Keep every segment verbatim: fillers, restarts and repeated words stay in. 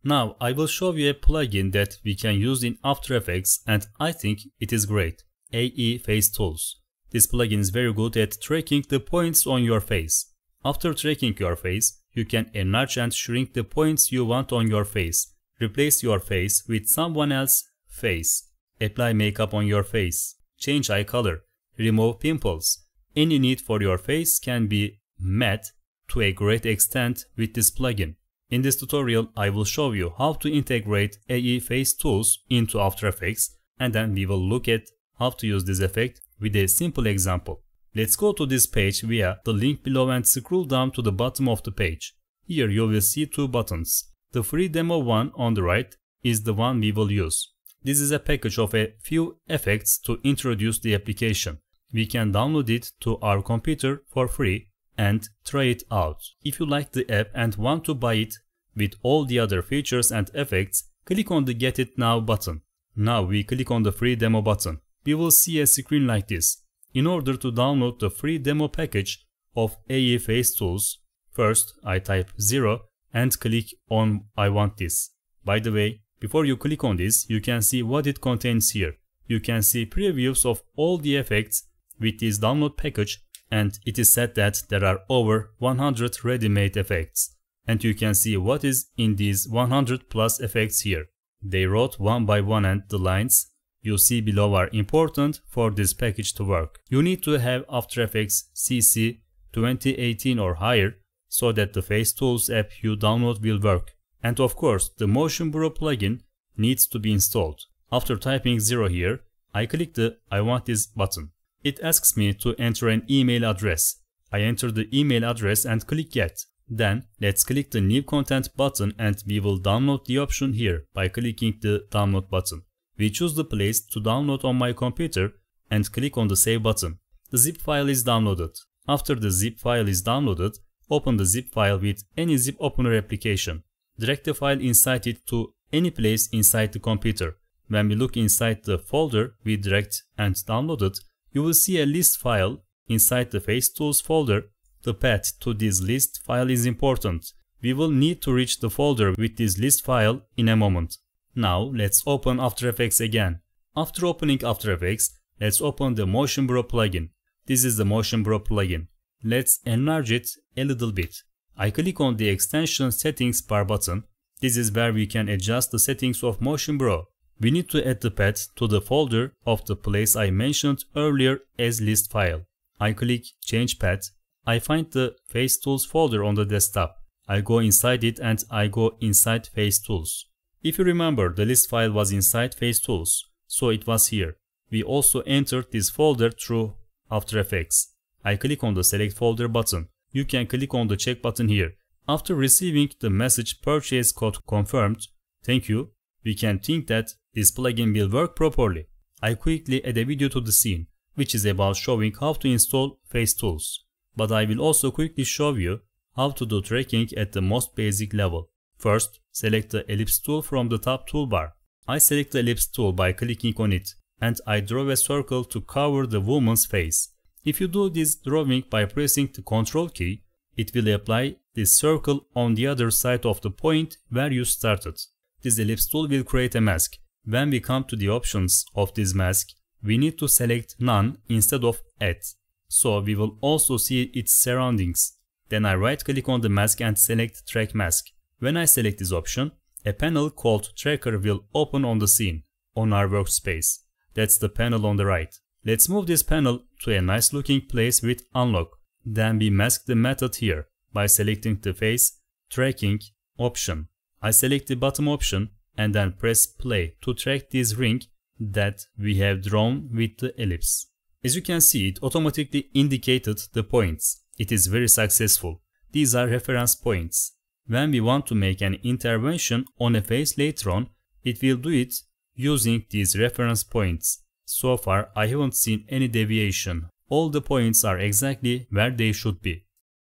Now I will show you a plugin that we can use in After Effects and I think it is great. A E Face Tools. This plugin is very good at tracking the points on your face. After tracking your face, you can enlarge and shrink the points you want on your face. Replace your face with someone else's face. Apply makeup on your face. Change eye color. Remove pimples. Any need for your face can be met to a great extent with this plugin. In this tutorial, I will show you how to integrate A E Face Tools into After Effects, and then we will look at how to use this effect with a simple example. Let's go to this page via the link below and scroll down to the bottom of the page. Here you will see two buttons. The free demo one on the right is the one we will use. This is a package of a few effects to introduce the application. We can download it to our computer for free and try it out. If you like the app and want to buy it with all the other features and effects, click on the Get It Now button. Now we click on the free demo button. We will see a screen like this. In order to download the free demo package of A E Face Tools, first I type zero and click on I want this. By the way, before you click on this, you can see what it contains here. You can see previews of all the effects with this download package, and it is said that there are over one hundred ready-made effects. And you can see what is in these one hundred plus effects here. They wrote one by one, and the lines you see below are important for this package to work. You need to have After Effects C C twenty eighteen or higher so that the Face Tools app you download will work. And of course, the Motion Blur plugin needs to be installed. After typing zero here, I click the I want this button. It asks me to enter an email address. I enter the email address and click Get. Then let's click the New Content button and we will download the option here by clicking the Download button. We choose the place to download on my computer and click on the Save button. The zip file is downloaded. After the zip file is downloaded, open the zip file with any zip opener application. Drag the file inside it to any place inside the computer. When we look inside the folder we dragged and downloaded, you will see a list file inside the Face Tools folder. The path to this list file is important. We will need to reach the folder with this list file in a moment. Now let's open After Effects again. After opening After Effects, let's open the Motion Blur plugin. This is the Motion Blur plugin. Let's enlarge it a little bit. I click on the Extension Settings bar button. This is where we can adjust the settings of Motion Blur. We need to add the path to the folder of the place I mentioned earlier as list file. I click Change Path. I find the Face Tools folder on the desktop. I go inside it and I go inside Face Tools. If you remember, the list file was inside Face Tools, so it was here. We also entered this folder through After Effects. I click on the Select Folder button. You can click on the check button here. After receiving the message Purchase Code Confirmed, thank you, we can think that this plugin will work properly. I quickly add a video to the scene, which is about showing how to install Face Tools. But I will also quickly show you how to do tracking at the most basic level. First, select the ellipse tool from the top toolbar. I select the ellipse tool by clicking on it, and I draw a circle to cover the woman's face. If you do this drawing by pressing the Control key, it will apply this circle on the other side of the point where you started. This ellipse tool will create a mask. When we come to the options of this mask, we need to select None instead of Add, so we will also see its surroundings. Then I right click on the mask and select Track Mask. When I select this option, a panel called Tracker will open on the scene, on our workspace. That's the panel on the right. Let's move this panel to a nice looking place with Unlock. Then we mask the method here by selecting the Face Tracking option. I select the bottom option and then press play to track this ring that we have drawn with the ellipse. As you can see, it automatically indicated the points. It is very successful. These are reference points. When we want to make an intervention on a face later on, it will do it using these reference points. So far, I haven't seen any deviation. All the points are exactly where they should be.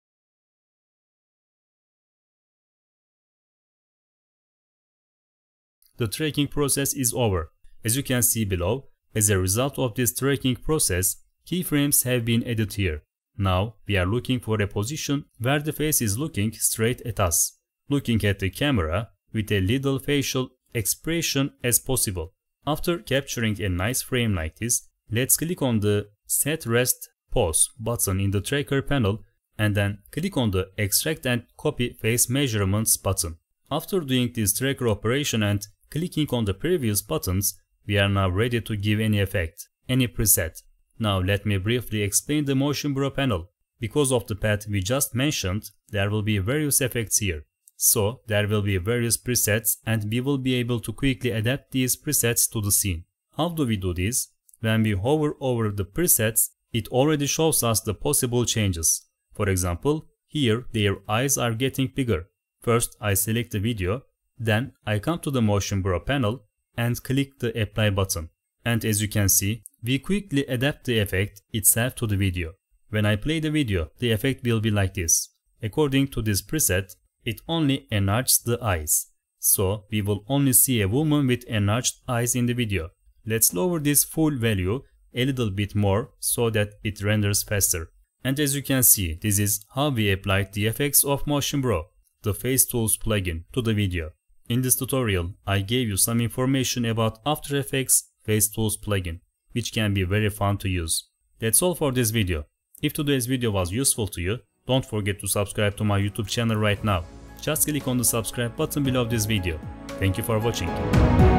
The tracking process is over. As you can see below, as a result of this tracking process, keyframes have been added here. Now we are looking for a position where the face is looking straight at us. Looking at the camera, with a little facial expression as possible. After capturing a nice frame like this, let's click on the Set Rest Pose button in the tracker panel and then click on the Extract and Copy Face Measurements button. After doing this tracker operation and clicking on the previous buttons, we are now ready to give any effect, any preset. Now let me briefly explain the Motion Blur panel. Because of the path we just mentioned, there will be various effects here. So there will be various presets and we will be able to quickly adapt these presets to the scene. How do we do this? When we hover over the presets, it already shows us the possible changes. For example, here their eyes are getting bigger. First I select the video, then I come to the Motion Blur panel and click the Apply button. And as you can see, we quickly adapt the effect itself to the video. When I play the video, the effect will be like this. According to this preset, it only enlarges the eyes. So we will only see a woman with enlarged eyes in the video. Let's lower this full value a little bit more so that it renders faster. And as you can see, this is how we applied the effects of Motion Blur, the Face Tools plugin, to the video. In this tutorial, I gave you some information about After Effects Face Tools plugin, which can be very fun to use. That's all for this video. If today's video was useful to you, don't forget to subscribe to my YouTube channel right now. Just click on the subscribe button below this video. Thank you for watching.